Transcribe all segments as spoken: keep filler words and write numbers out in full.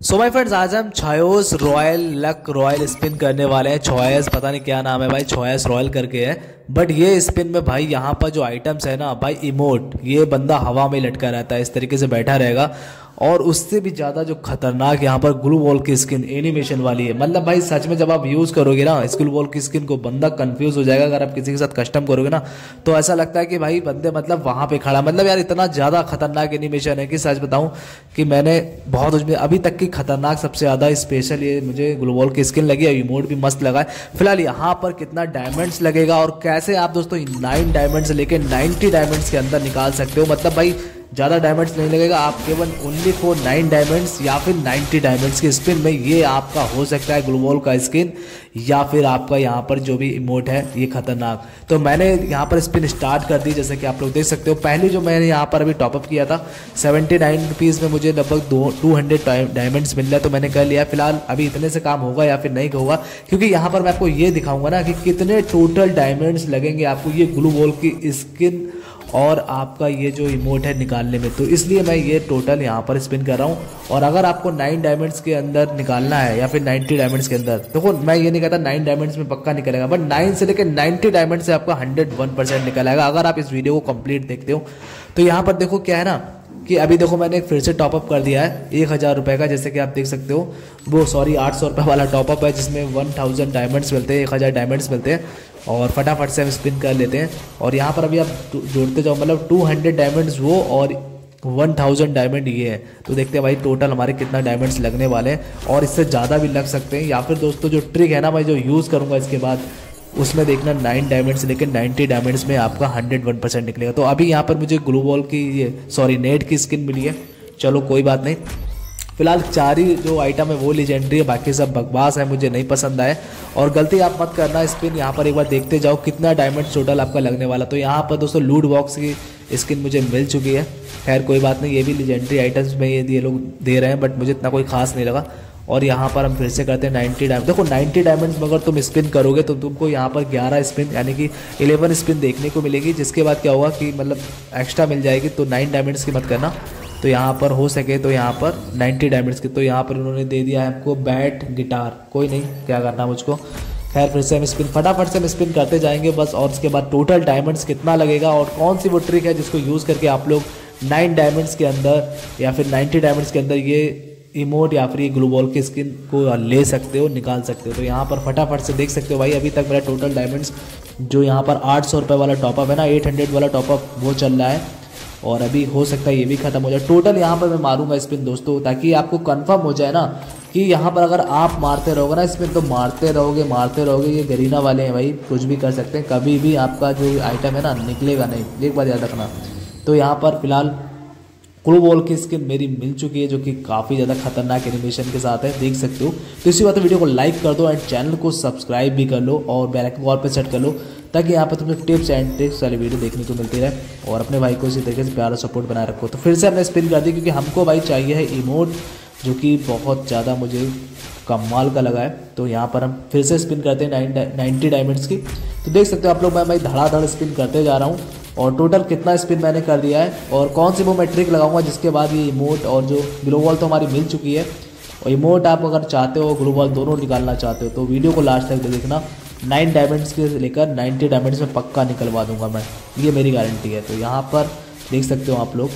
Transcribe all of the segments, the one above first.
So my friends, आज हम choice royal luck royal spin करने वाले हैं। छोयस पता नहीं क्या नाम है भाई, छोयस रॉयल करके है। बट ये स्पिन में भाई यहाँ पर जो आइटम्स है ना भाई, इमोट, ये बंदा हवा में लटका रहता है, इस तरीके से बैठा रहेगा। और उससे भी ज़्यादा जो खतरनाक यहाँ पर ग्लू वॉल की स्किन एनिमेशन वाली है। मतलब भाई सच में जब आप यूज़ करोगे ना इस ग्लू वॉल की स्किन को, बंदा कंफ्यूज हो जाएगा। अगर आप किसी के साथ कस्टम करोगे ना तो ऐसा लगता है कि भाई बंदे मतलब वहाँ पे खड़ा, मतलब यार इतना ज़्यादा खतरनाक एनिमेशन है कि सच बताऊँ कि मैंने बहुत उसमें अभी तक की खतरनाक सबसे ज़्यादा स्पेशल ये मुझे ग्लू वॉल की स्किन लगी है। इमोट भी मस्त लगा है। फिलहाल यहाँ पर कितना डायमंड्स लगेगा और कैसे आप दोस्तों नाइन डायमंड्स लेके नाइन्टी डायमंड्स के अंदर निकाल सकते हो। मतलब भाई ज़्यादा डायमंड्स नहीं लगेगा, आप केवल ओनली फॉर नाइन डायमंड्स या फिर नाइन्टी डायमंड्स के स्पिन में ये आपका हो सकता है ग्लू वॉल का स्किन, या फिर आपका यहाँ पर जो भी इमोट है ये खतरनाक। तो मैंने यहाँ पर स्पिन स्टार्ट कर दी, जैसे कि आप लोग देख सकते हो। पहले जो मैंने यहाँ पर अभी टॉपअप किया था सेवेंटी नाइन रुपीज़ में मुझे लगभग दो टू हंड्रेड डायमंड्स मिल रहा है, तो मैंने कर लिया। फिलहाल अभी इतने से काम होगा या फिर नहीं होगा, क्योंकि यहाँ पर मैं आपको ये दिखाऊंगा ना कि कितने टोटल डायमंड्स लगेंगे आपको ये ग्लू वॉल की स्किन और आपका ये जो इमोट है निकालने में। तो इसलिए मैं ये टोटल यहाँ पर स्पिन कर रहा हूँ। और अगर आपको नाइन डायमंड्स के अंदर निकालना है या फिर नाइन्टी डायमंड्स के अंदर, देखो मैं ये नहीं कहता नाइन डायमंड्स में पक्का निकलेगा, बट नाइन से लेकर नाइन्टी डायमंड से आपका हंड्रेड वन परसेंट निकलेगा अगर आप इस वीडियो को कंप्लीट देखते हो। तो यहाँ पर देखो क्या है ना कि अभी देखो मैंने फिर से टॉपअप कर दिया है एक हज़ार रुपये का, जैसे कि आप देख सकते हो। वो सॉरी आठ सौ रुपये वाला टॉपअप है जिसमें वन थाउजेंड डायमंड्स मिलते हैं, एक हज़ार डायमंड्स मिलते हैं। और फटाफट से हम स्पिन कर लेते हैं। और यहाँ पर अभी आप जोड़ते जाओ, मतलब टू हंड्रेड डायमंड्स वो और वन थाउजेंड डायमंड ये है। तो देखते हैं भाई टोटल हमारे कितना डायमंड्स लगने वाले हैं, और इससे ज़्यादा भी लग सकते हैं। या फिर दोस्तों जो ट्रिक है ना मैं जो यूज़ करूँगा इसके बाद, उसमें देखना नाइन डायमंड्स लेकिन नाइन्टी डायमंड्स में आपका हंड्रेड वन परसेंट निकलेगा। तो अभी यहाँ पर मुझे ग्लू वॉल की ये सॉरी नेट की स्किन मिली है, चलो कोई बात नहीं। फिलहाल चार ही जो आइटम है वो लीजेंडरी है, बाकी सब बकवास है, मुझे नहीं पसंद आए। और गलती आप मत करना, स्पिन यहाँ पर एक बार देखते जाओ कितना डायमंड टोटल आपका लगने वाला। तो यहाँ पर दोस्तों लूट बॉक्स की स्किन मुझे मिल चुकी है। खैर कोई बात नहीं, ये भी लीजेंडरी आइटम्स में ये लोग दे रहे हैं, बट मुझे इतना कोई खास नहीं लगा। और यहाँ पर हम फिर से करते हैं नाइन्टी डायमंड। देखो नाइन्टी डायमंड्स में अगर तुम स्पिन करोगे तो तुमको यहाँ पर ग्यारह स्पिन यानी कि इलेवन स्पिन देखने को मिलेगी, जिसके बाद क्या होगा कि मतलब एक्स्ट्रा मिल जाएगी। तो नाइन डायमंड्स की मत करना। तो यहाँ पर हो सके तो यहाँ पर नाइन्टी डायमंड्स की, तो यहाँ पर उन्होंने दे दिया है आपको बैट गिटार, कोई नहीं क्या करना मुझको। खैर फिर से हम स्पिन फटाफट से हम स्पिन करते जाएंगे बस। और उसके बाद टोटल डायमंड्स कितना लगेगा और कौन सी वो ट्रिक है जिसको यूज़ करके आप लोग नाइन डायमंड्स के अंदर या फिर नाइन्टी डायमंड्स के अंदर ये इमोट या फिर ये ग्लू वॉल की स्किन को ले सकते हो, निकाल सकते हो। तो यहाँ पर फटाफट से देख सकते हो भाई, अभी तक मेरा टोटल डायमंड्स जो यहाँ पर आठ सौ रुपये वाला टॉपअप है ना, एट हंड्रेड वाला टॉपअप वो चल रहा है। और अभी हो सकता है ये भी खत्म हो जाए। टोटल यहाँ पर मैं मारूंगा स्पिन दोस्तों, ताकि आपको कंफर्म हो जाए ना कि यहाँ पर अगर आप मारते रहोगे ना स्पिन, तो मारते रहोगे मारते रहोगे। ये गरीना वाले हैं भाई, कुछ भी कर सकते हैं, कभी भी आपका जो आइटम है ना निकलेगा नहीं, एक बार याद रखना। तो यहाँ पर फिलहाल ग्लू वॉल की स्किन मेरी मिल चुकी है, जो कि काफ़ी ज़्यादा खतरनाक एनिमेशन के साथ है, देख सकते हो। तो इसी बात वीडियो को लाइक कर दो एंड चैनल को सब्सक्राइब भी कर लो और बेल आइकन कॉल पर सेट कर लो, ताकि यहाँ पर तुम्हें टिप्स एंड ट्रिक्स वाली वीडियो देखने को मिलती रहे। और अपने भाई को इसी तरीके से प्यारा सपोर्ट बनाए रखो। तो फिर से हमने स्पिन कर दी, क्योंकि हमको भाई चाहिए है इमोट, जो कि बहुत ज़्यादा मुझे कमाल का लगा है। तो यहाँ पर हम फिर से स्पिन करते हैं नाइन्टी डायमंड्स की। तो देख सकते हो आप लोग, मैं भाई धड़ाधड़ स्पिन करते जा रहा हूँ। और टोटल कितना स्पिन मैंने कर दिया है और कौन सी वो मैं ट्रिक लगाऊंगा जिसके बाद ये इमोट और जो ग्लू वॉल तो हमारी मिल चुकी है। और इमोट आप अगर चाहते हो, ग्लू वॉल दोनों निकालना चाहते हो, तो वीडियो को लास्ट तक देखना। नाइन डायमंड्स के लेकर नाइन्टी डायमंड्स में पक्का निकलवा दूंगा मैं, ये मेरी गारंटी है। तो यहाँ पर देख सकते हो आप लोग,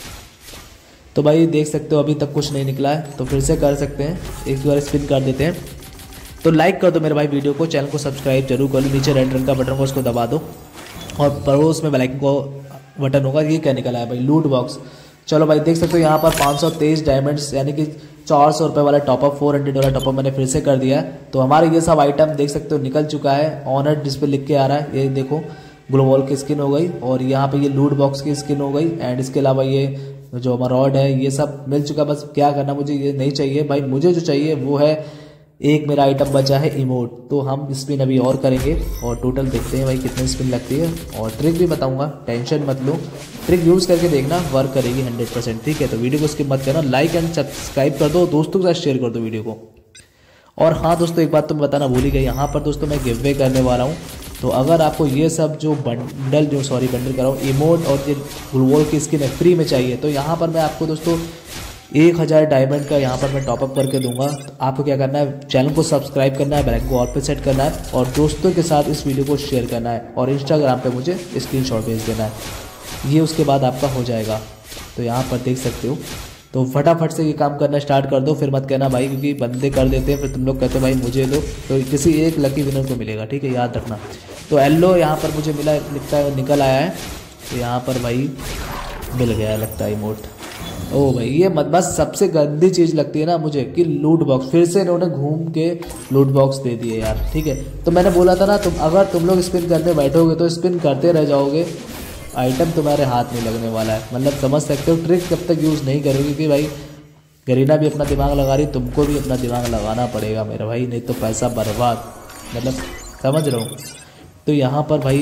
तो भाई देख सकते हो अभी तक कुछ नहीं निकला है। तो फिर से कर सकते हैं, एक बार स्पिन कर देते हैं। तो लाइक कर दो मेरे भाई वीडियो को, चैनल को सब्सक्राइब जरूर कर लो, नीचे रेड रंग का बटन को उसको दबा दो और पड़ोस में बेल आइकन को बटन होगा। ये क्या निकला है भाई, लूट बॉक्स। चलो भाई देख सकते हो यहाँ पर पाँच सौ तेईस डायमंड्स यानी कि चार सौ रुपये वाला टॉपअप, फोर हंड्रेड वाला टॉपअप मैंने फिर से कर दिया है। तो हमारे ये सब आइटम देख सकते हो निकल चुका है। ऑनर जिस पे लिख के आ रहा है, ये देखो ग्लू वॉल की स्किन हो गई, और यहाँ पे ये लूट बॉक्स की स्किन हो गई। एंड इसके अलावा ये जो हमारा रॉड है ये सब मिल चुका। बस क्या करना, मुझे ये नहीं चाहिए भाई, मुझे जो चाहिए वो है एक मेरा आइटम बचा है इमोट। तो हम स्पिन अभी और करेंगे और टोटल देखते हैं भाई कितनी स्पिन लगती है। और ट्रिक भी बताऊंगा, टेंशन मत लो, ट्रिक यूज़ करके देखना, वर्क करेगी हंड्रेड परसेंट, ठीक है। तो वीडियो को स्किप मत करना, लाइक एंड सब्सक्राइब कर दो, दोस्तों के साथ शेयर कर दो वीडियो को। और हाँ दोस्तों, एक बात तो मैं बताना भूल ही गई, यहाँ पर दोस्तों मैं गिव अवे करने वाला हूँ। तो अगर आपको ये सब जो बंडल जो सॉरी बंडल कर रहा हूँ इमोट और ये ग्लू वॉल की स्किन है फ्री में चाहिए, तो यहाँ पर मैं आपको दोस्तों एक हज़ार डायमंड का यहाँ पर मैं टॉपअप करके दूंगा। तो आपको क्या करना है, चैनल को सब्सक्राइब करना है, बेल को ऑल पे सेट करना है और दोस्तों के साथ इस वीडियो को शेयर करना है और इंस्टाग्राम पे मुझे स्क्रीनशॉट भेज देना है। ये उसके बाद आपका हो जाएगा। तो यहाँ पर देख सकते हो। तो फटाफट से ये काम करना स्टार्ट कर दो, फिर मत कहना भाई क्योंकि बंदे कर देते हैं फिर तुम लोग कहते हो भाई मुझे दो, तो किसी एक लकी विनर को मिलेगा, ठीक है, याद रखना। तो येलो यहाँ पर मुझे मिला, लिखता है निकल आया है। तो यहाँ पर भाई मिल गया लगता है इमोट। ओ भाई ये मत बस सबसे गंदी चीज़ लगती है ना मुझे कि लूट बॉक्स, फिर से इन्होंने घूम के लूट बॉक्स दे दिए यार, ठीक है। तो मैंने बोला था ना, तुम अगर तुम लोग स्पिन करने बैठोगे तो स्पिन करते रह जाओगे, आइटम तुम्हारे हाथ नहीं लगने वाला है। मतलब समझ सकते हो ट्रिक कब तक यूज़ नहीं करोगे कि भाई गरीना भी अपना दिमाग लगा रही, तुमको भी अपना दिमाग लगाना पड़ेगा मेरा भाई, नहीं तो पैसा बर्बाद, मतलब समझ रहा हूँ। तो यहाँ पर भाई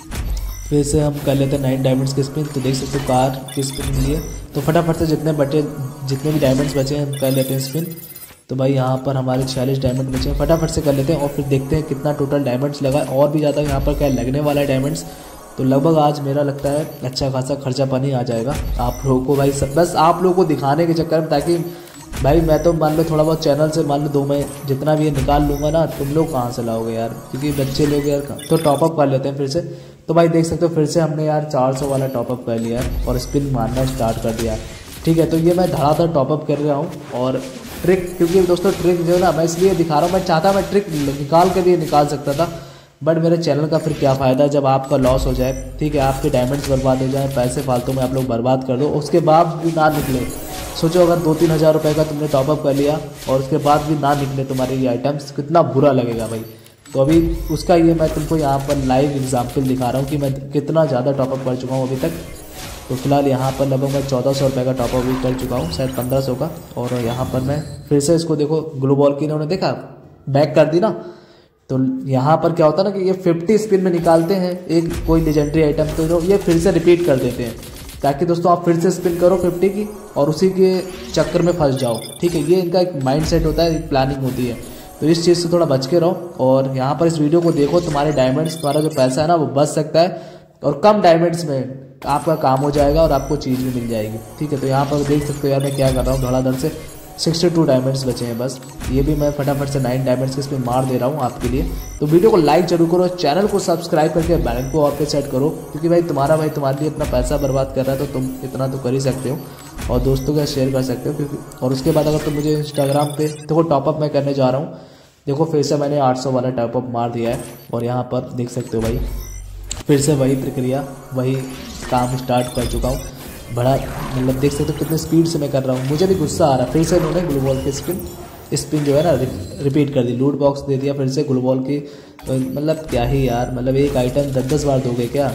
फिर से हम कर लेते हैं नाइन डायमंड्स की स्पिन। तो देख सकते हो कार की स्पिन मिली है। तो फटाफट से जितने बचे जितने भी डायमंड्स बचे हैं हम कर लेते हैं स्पिन। तो भाई यहाँ पर हमारे छियालीस डायमंड बचे हैं, फटाफट से कर लेते हैं और फिर देखते हैं कितना टोटल डायमंड्स लगा और भी ज़्यादा यहाँ पर क्या लगने वाला है डायमंड्स। तो लगभग आज मेरा लगता है अच्छा खासा खर्चा पानी आ जाएगा आप लोगों को भाई, सब बस आप लोगों को दिखाने के चक्कर में, ताकि भाई मैं तो मान लो थोड़ा बहुत चैनल से मान लो दो मैं जितना भी ये निकाल लूँगा ना, तुम लोग कहाँ से लाओगे यार, क्योंकि बच्चे लोग यार। तो टॉपअप कर लेते हैं फिर से। तो भाई देख सकते हो फिर से हमने यार चार सौ वाला टॉपअप कर लिया है और स्पिन मारना स्टार्ट कर दिया, ठीक है। तो ये मैं धड़ाधड़ टॉपअप कर रहा हूँ और ट्रिक, क्योंकि दोस्तों ट्रिक जो है ना मैं इसलिए दिखा रहा हूँ, मैं चाहता मैं ट्रिक निकाल के भी निकाल सकता था, बट मेरे चैनल का फिर क्या फ़ायदा जब आपका लॉस हो जाए, ठीक है, आपके डायमंड्स बर्बाद हो जाए, पैसे फालतू में आप लोग बर्बाद कर दो, उसके बाद भी ना निकले। सोचो अगर दो तीन हज़ार रुपये का तुमने टॉपअप कर लिया और उसके बाद भी ना निकले तुम्हारे ये आइटम्स, कितना बुरा लगेगा भाई। तो अभी उसका ये मैं तुमको यहाँ पर लाइव एग्जाम्पल दिखा रहा हूँ कि मैं कितना ज़्यादा टॉपअप कर चुका हूँ अभी तक। तो फिलहाल यहाँ पर लगभग मैं चौदह सौ रुपये का टॉपअप भी कर चुका हूँ, शायद पंद्रह सौ का। और यहाँ पर मैं फिर से इसको देखो, ग्लू बॉल की इन्होंने देखा बैक कर दी ना। तो यहाँ पर क्या होता है ना कि ये फिफ्टी स्पिन में निकालते हैं एक कोई लेजेंडरी आइटम, तो ये फिर से रिपीट कर देते हैं ताकि दोस्तों आप फिर से स्पिन करो फिफ्टी की और उसी के चक्कर में फंस जाओ, ठीक है। ये इनका एक माइंड सेट होता है, एक प्लानिंग होती है। तो इस चीज़ से थोड़ा बच के रहो और यहाँ पर इस वीडियो को देखो, तुम्हारे डायमंड्स, तुम्हारा जो पैसा है ना वो बच सकता है और कम डायमंड्स में आपका काम हो जाएगा और आपको चीज़ भी मिल जाएगी, ठीक है। तो यहाँ पर देख सकते हो यार मैं क्या कर रहा हूँ, धड़ाधड़ से बासठ डायमंड्स बचे हैं बस। ये भी मैं फटाफट से नाइन डायमंड्स के इसमें मार दे रहा हूँ आपके लिए। तो वीडियो को लाइक जरूर करो, चैनल को सब्सक्राइब करके बेल को और पे सेट करो, क्योंकि भाई तुम्हारा भाई तुम्हारे लिए इतना पैसा बर्बाद कर रहा है तो तुम इतना तो कर ही सकते हो और दोस्तों के शेयर कर सकते हो। क्योंकि और उसके बाद अगर तुम मुझे इंस्टाग्राम पे देखो टॉपअप मैं करने जा रहा हूँ, देखो फिर से मैंने आठ सौ वाला टॉपअप मार दिया है और यहाँ पर देख सकते हो भाई फिर से वही प्रक्रिया, वही काम स्टार्ट कर चुका हूँ। बड़ा मतलब देख सकते हो कितने स्पीड से मैं कर रहा हूँ, मुझे भी गुस्सा आ रहा है। फिर से इन्होंने ग्लू बॉल की स्पिन स्पिन जो है ना रिपीट कर दी, लूट बॉक्स दे दिया फिर से ग्लू बॉल की। तो मतलब क्या ही यार, मतलब एक आइटम दस दस बार दोगे क्या,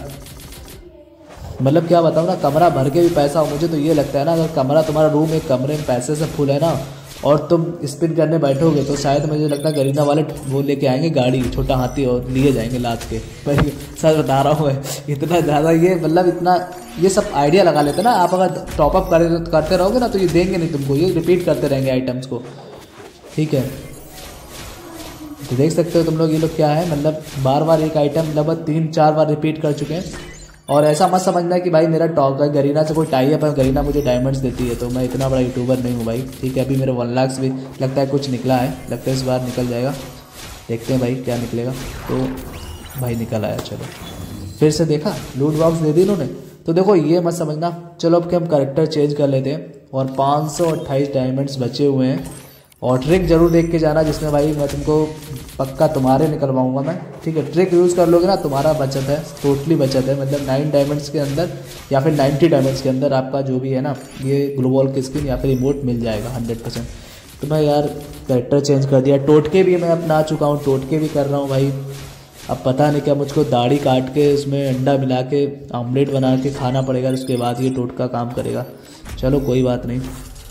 मतलब क्या बताऊँ ना, कमरा भर के भी पैसा हो। मुझे तो ये लगता है ना अगर कमरा तुम्हारा रूम एक कमरे में पैसे से फुल है ना और तुम स्पिन करने बैठोगे तो शायद मुझे लगता है गरीना वाले वो लेके आएंगे गाड़ी, छोटा हाथी, और लिए जाएंगे लाद के। भाई सच बता रहा हूँ, इतना ज़्यादा ये मतलब इतना ये सब आइडिया लगा लेते ना आप, अगर टॉपअप कर, करते रहोगे ना तो ये देंगे नहीं तुमको, ये रिपीट करते रहेंगे आइटम्स को, ठीक है। तो देख सकते हो तुम लोग ये लोग क्या है, मतलब बार बार एक आइटम लगभग तीन चार बार रिपीट कर चुके हैं। और ऐसा मत समझना कि भाई मेरा टॉक है गरीना से कोई टाई अप है, गरीना मुझे डायमंड्स देती है तो मैं इतना बड़ा यूट्यूबर नहीं हूँ भाई, ठीक है। अभी मेरे वन लाख भी लगता है कुछ निकला है, लगता है इस बार निकल जाएगा, देखते हैं भाई क्या निकलेगा। तो भाई निकल आया, चलो फिर से देखा लूट बॉक्स दे दी इन्होंने। तो देखो ये मत समझना, चलो अब के हम करेक्टर चेंज कर लेते हैं और पाँच सौ अट्ठाईस डायमंड्स बचे हुए हैं। और ट्रिक जरूर देख के जाना जिसमें भाई मैं तुमको पक्का तुम्हारे निकलवाऊंगा मैं, ठीक है। ट्रिक यूज़ कर लोगे ना तुम्हारा बचत है, टोटली बचत है, मतलब नाइन डायमंड्स के अंदर या फिर नाइन्टी डायमंड्स के अंदर आपका जो भी है ना ये ग्लू बॉल की स्किन या फिर इमोट मिल जाएगा हंड्रेड परसेंट। तो मैं यार कैरेक्टर चेंज कर दिया, टोटके भी मैं अपना चुका हूँ, टोटके भी कर रहा हूँ भाई। अब पता नहीं क्या मुझको दाढ़ी काट के उसमें अंडा मिला के ऑमलेट बना के खाना पड़ेगा, उसके बाद ये टोटका काम करेगा। चलो कोई बात नहीं।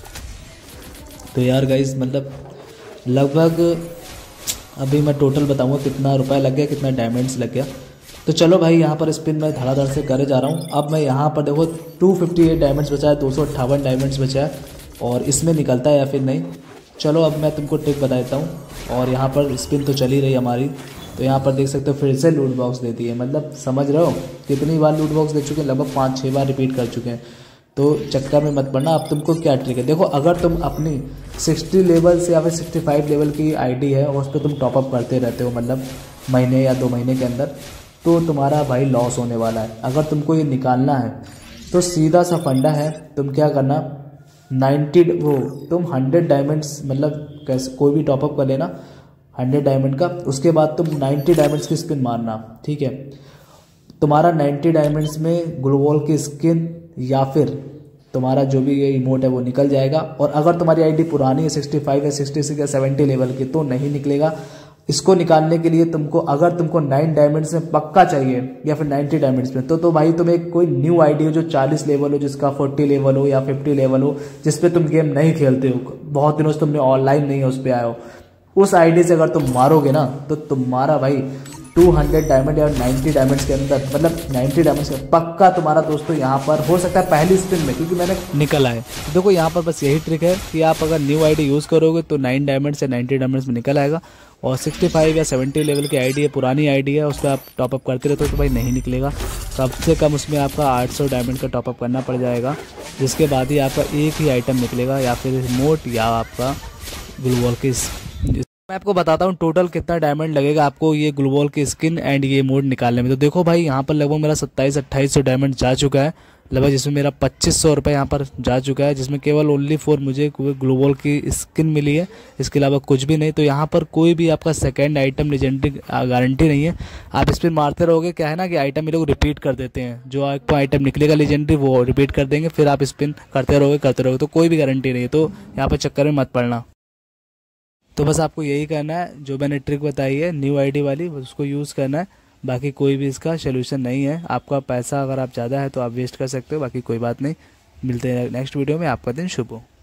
तो यार गाइस मतलब लगभग अभी मैं टोटल बताऊंगा कितना रुपया लग गया, कितना डायमंड्स लग गया। तो चलो भाई यहाँ पर स्पिन मैं धड़ाधड़ से करे जा रहा हूँ। अब मैं यहाँ पर देखो दो सौ अट्ठावन डायमंड्स बचा है, दो सौ अट्ठावन डायमंड्स बचा है और इसमें निकलता है या फिर नहीं। चलो अब मैं तुमको ट्रिक बता देता हूँ। और यहाँ पर स्पिन तो चली रही हमारी, तो यहाँ पर देख सकते हो फिर से लूट बॉक्स देती है, मतलब समझ रहे हो कितनी बार लूट बॉक्स दे चुके हैं, लगभग पाँच छः बार रिपीट कर चुके हैं। तो चक्कर में मत पड़ना। अब तुमको क्या ट्रिक है, देखो अगर तुम अपनी सिक्सटी लेवल से या फिर सिक्सटी फाइव लेवल की आईडी है और उस पर तुम टॉपअप करते रहते हो, मतलब महीने या दो महीने के अंदर, तो तुम्हारा भाई लॉस होने वाला है। अगर तुमको ये निकालना है तो सीधा सा फंडा है, तुम क्या करना, नाइन्टी वो तुम हंड्रेड डायमंड्स, मतलब कैसे कोई भी टॉपअप कर लेना हंड्रेड डायमंड का, उसके बाद तुम नाइन्टी डायमंड्स की स्पिन मारना, ठीक है। तुम्हारा नाइन्टी डायमंड्स में ग्लूवॉल की स्किन या फिर तुम्हारा जो भी ये इमोट है वो निकल जाएगा। और अगर तुम्हारी आईडी पुरानी है सिक्सटी फाइव या सिक्सटी सिक्स या सेवेंटी लेवल की तो नहीं निकलेगा। इसको निकालने के लिए तुमको, अगर तुमको नाइन डायमंड्स में पक्का चाहिए या फिर नाइन्टी डायमंड्स में, तो तो भाई तुम्हें कोई न्यू आईडी हो जो चालीस लेवल हो, जिसका फोर्टी लेवल हो या फिफ्टी लेवल हो, जिस पे तुम गेम नहीं खेलते हो, बहुत दिनों से तुमने ऑनलाइन नहीं है उस पर आए हो, उस आईडी से अगर तुम मारोगे ना तो तुम्हारा भाई टू हंड्रेड डायमंड या नाइन्टी डायमंड्स के अंदर, मतलब नाइन्टी डायमंड्स में पक्का तुम्हारा दोस्तों यहाँ पर हो सकता है पहली स्पिन में, क्योंकि मैंने निकल आए। तो देखो यहाँ पर बस यही ट्रिक है कि आप अगर न्यू आईडी यूज़ करोगे तो नाइन डायमंड्स या नाइन्टी डायमंड्स में निकल आएगा, और सिक्सटी फाइव या सेवेंटी लेवल की आईडी है, पुरानी आईडी है, उस पर आप टॉपअप करते रहते हो तो भाई नहीं निकलेगा। कम से कम उसमें आपका आठ सौ डायमंड का टॉपअप करना पड़ जाएगा, जिसके बाद ही आपका एक ही आइटम निकलेगा, या फिर मोट या आपका ग्लूवॉल की। मैं आपको बताता हूँ टोटल कितना डायमंड लगेगा आपको ये ग्लूवॉल की स्किन एंड ये मोड निकालने में। तो देखो भाई यहाँ पर लगभग मेरा सत्ताईस अट्ठाईस सौ डायमंड जा चुका है लगभग, जिसमें मेरा पच्चीस सौ रुपये यहाँ पर जा चुका है, जिसमें केवल ओनली फॉर मुझे ग्लूवॉल की स्किन मिली है, इसके अलावा कुछ भी नहीं। तो यहाँ पर कोई भी आपका सेकेंड आइटम लेजेंडरी गारंटी नहीं है। आप इस पर मारते रहोगे, क्या है ना कि आइटम ये लोग रिपीट कर देते हैं, जो आपको आइटम निकलेगा लेजेंडरी वो रिपीट कर देंगे, फिर आप स्पिन करते रहोगे करते रहोगे, तो कोई भी गारंटी नहीं है। तो यहाँ पर चक्कर में मत पड़ना। तो बस आपको यही करना है, जो मैंने ट्रिक बताई है न्यू आईडी वाली, उसको यूज़ करना है। बाकी कोई भी इसका सोल्यूशन नहीं है। आपका पैसा अगर आप ज़्यादा है तो आप वेस्ट कर सकते हो, बाकी कोई बात नहीं। मिलते हैं नेक्स्ट वीडियो में। आपका दिन शुभ हो।